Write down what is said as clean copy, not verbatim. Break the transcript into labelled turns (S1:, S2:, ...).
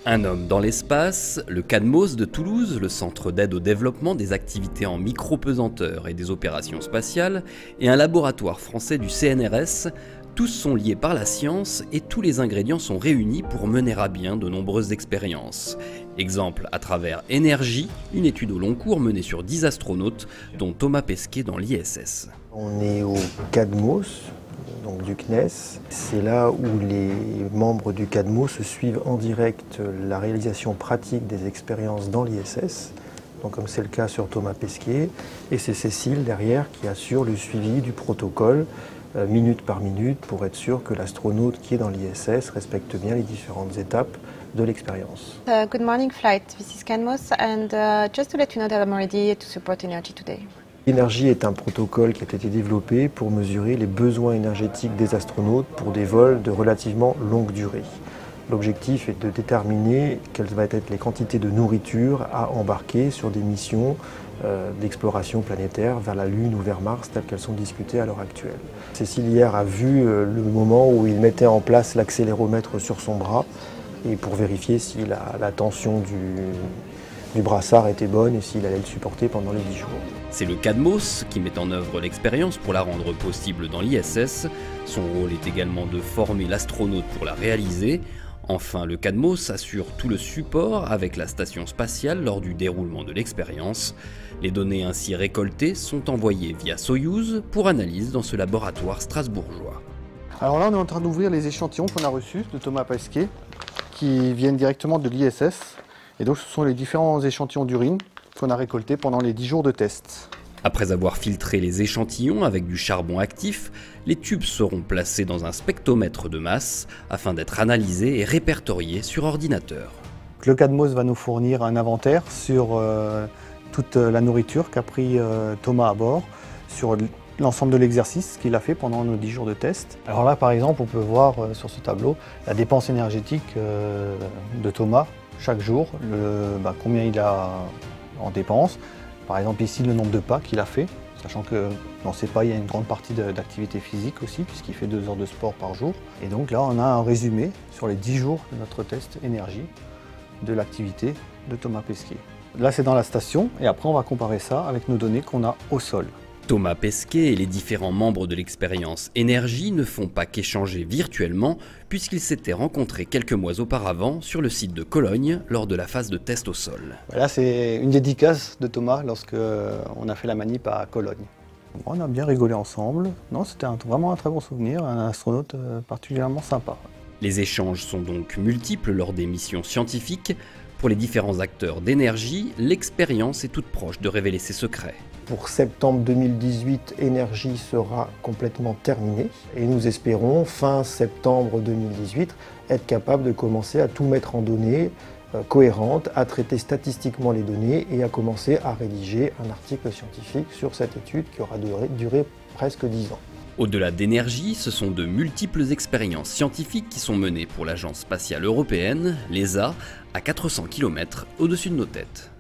S1: Un homme dans l'espace, le CADMOS de Toulouse, le centre d'aide au développement des activités en micro-pesanteur et des opérations spatiales, et un laboratoire français du CNRS, tous sont liés par la science et tous les ingrédients sont réunis pour mener à bien de nombreuses expériences. Exemple à travers Énergie, une étude au long cours menée sur 10 astronautes, dont Thomas Pesquet dans l'ISS.
S2: On est au CADMOS, donc du CNES. C'est là où les membres du CADMOS suivent en direct la réalisation pratique des expériences dans l'ISS, donc comme c'est le cas sur Thomas Pesquet. Et c'est Cécile derrière qui assure le suivi du protocole minute par minute pour être sûr que l'astronaute qui est dans l'ISS respecte bien les différentes étapes de l'expérience.
S3: Good morning flight, this is CADMOS and just to let you know that I'm ready to support Energy today.
S2: Énergie est un protocole qui a été développé pour mesurer les besoins énergétiques des astronautes pour des vols de relativement longue durée. L'objectif est de déterminer quelles vont être les quantités de nourriture à embarquer sur des missions d'exploration planétaire vers la Lune ou vers Mars telles qu'elles sont discutées à l'heure actuelle. Cécile hier a vu le moment où il mettait en place l'accéléromètre sur son bras et pour vérifier si la tension du brassard était bonne et s'il allait le supporter pendant les 10 jours.
S1: C'est le CADMOS qui met en œuvre l'expérience pour la rendre possible dans l'ISS. Son rôle est également de former l'astronaute pour la réaliser. Enfin, le CADMOS assure tout le support avec la station spatiale lors du déroulement de l'expérience. Les données ainsi récoltées sont envoyées via Soyouz pour analyse dans ce laboratoire strasbourgeois.
S4: Alors là, on est en train d'ouvrir les échantillons qu'on a reçus de Thomas Pesquet, qui viennent directement de l'ISS. Et donc ce sont les différents échantillons d'urine qu'on a récoltés pendant les 10 jours de test.
S1: Après avoir filtré les échantillons avec du charbon actif, les tubes seront placés dans un spectromètre de masse afin d'être analysés et répertoriés sur ordinateur.
S4: Le CADMOS va nous fournir un inventaire sur toute la nourriture qu'a pris Thomas à bord, sur l'ensemble de l'exercice qu'il a fait pendant nos 10 jours de test. Alors là par exemple on peut voir sur ce tableau la dépense énergétique de Thomas chaque jour, combien il a en dépenses. Par exemple ici le nombre de pas qu'il a fait, sachant que dans ces pas il y a une grande partie d'activité physique aussi puisqu'il fait 2 heures de sport par jour. Et donc là on a un résumé sur les 10 jours de notre test énergie de l'activité de Thomas Pesquet. Là c'est dans la station et après on va comparer ça avec nos données qu'on a au sol.
S1: Thomas Pesquet et les différents membres de l'expérience Énergie ne font pas qu'échanger virtuellement puisqu'ils s'étaient rencontrés quelques mois auparavant sur le site de Cologne lors de la phase de test au sol.
S4: Là c'est une dédicace de Thomas lorsque on a fait la manip à Cologne. On a bien rigolé ensemble, non, c'était vraiment un très bon souvenir, un astronaute particulièrement sympa.
S1: Les échanges sont donc multiples lors des missions scientifiques. Pour les différents acteurs d'Énergie, l'expérience est toute proche de révéler ses secrets.
S2: Pour septembre 2018, Énergie sera complètement terminée et nous espérons, fin septembre 2018, être capable de commencer à tout mettre en données cohérentes, à traiter statistiquement les données et à commencer à rédiger un article scientifique sur cette étude qui aura duré presque 10 ans.
S1: Au-delà d'Énergie, ce sont de multiples expériences scientifiques qui sont menées pour l'Agence spatiale européenne, l'ESA, à 400 km au-dessus de nos têtes.